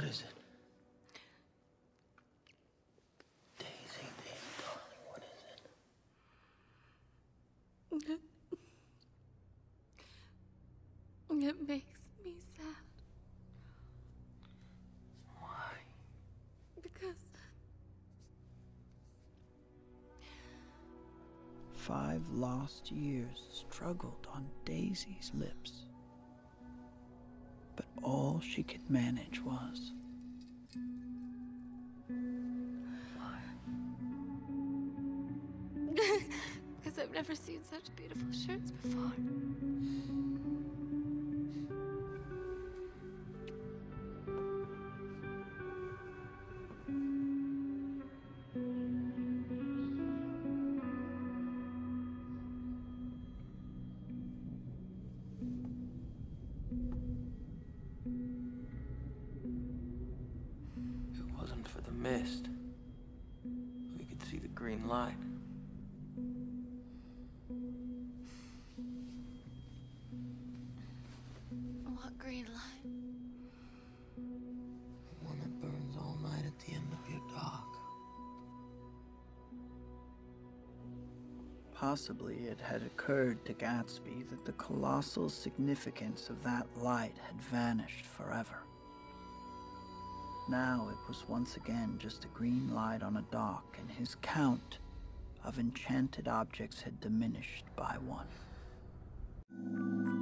is it? Daisy, darling, what is it? It makes me sad. Why? Because 5 lost years struggled on Daisy's lips. But all she could manage was... because I've never seen such beautiful shirts before. If it wasn't for the mist, we could see the green light. What green light? The one that burns all night at the end of your dock. Possibly it had occurred to Gatsby that the colossal significance of that light had vanished forever. Now it was once again just a green light on a dock, and his count of enchanted objects had diminished by 1.